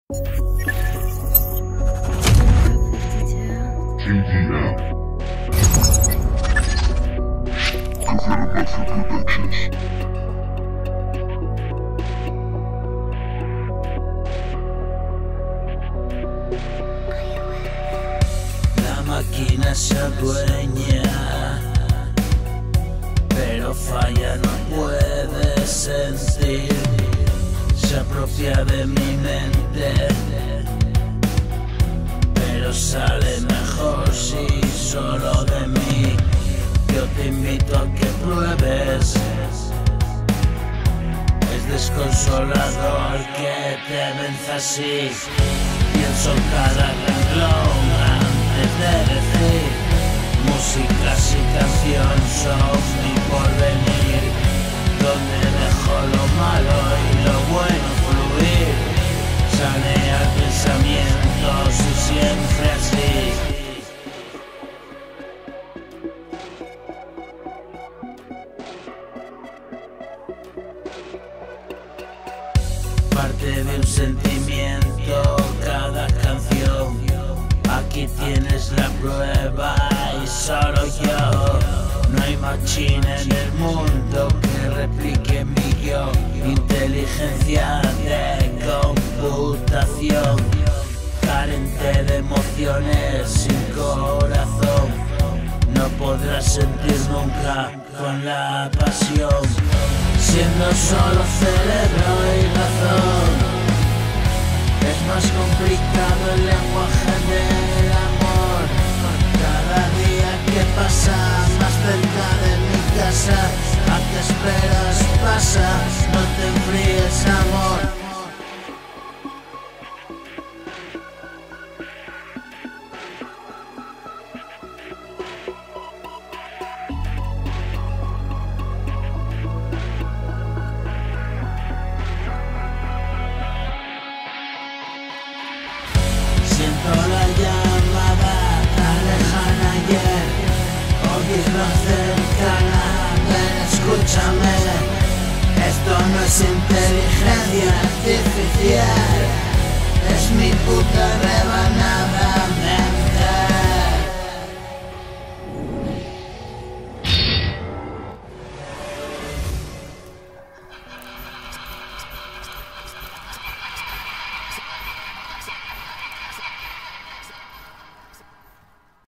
La máquina se adueña, pero falla, no puede sentir. Se apropia de mi mente, pero sale mejor si solo de mí. Yo te invito a que pruebes. Es desconsolador que te venza así. Pienso cada renglón antes de decir. Músicas y canción son mi porvenir, donde dejo lo malo y lo bueno fluir. Sanear pensamientos y siempre así. Parte de un sentimiento cada canción. Aquí tienes la prueba y solo yo. No hay machina en el mundo que replique mi yo. Inteligencia de computación, carente de emociones, sin corazón. No podrás sentir nunca con la pasión, siendo solo cerebro y razón. Es más complicado el lenguaje del amor. Cada día que pasa más cerca de mi casa, ¿a qué esperas? Pasa, no te enfríes, amor. Siento la llamada tan lejana ayer, oírla cercana, ven, escúchame. Esto no es inteligencia artificial, es mi puta rebanada